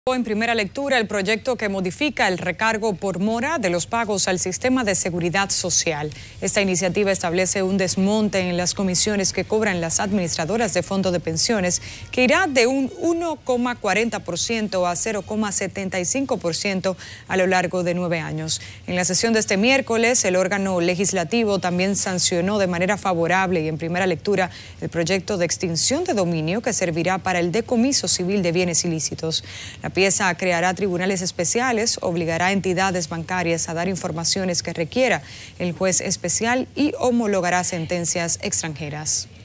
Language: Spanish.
En primera lectura, el proyecto que modifica el recargo por mora de los pagos al sistema de seguridad social. Esta iniciativa establece un desmonte en las comisiones que cobran las administradoras de fondos de pensiones, que irá de un 1,40% a 0,75% a lo largo de 9 años. En la sesión de este miércoles, el órgano legislativo también sancionó de manera favorable y en primera lectura el proyecto de extinción de dominio que servirá para el decomiso civil de bienes ilícitos. La pieza creará tribunales especiales, obligará a entidades bancarias a dar informaciones que requiera el juez especial y homologará sentencias extranjeras.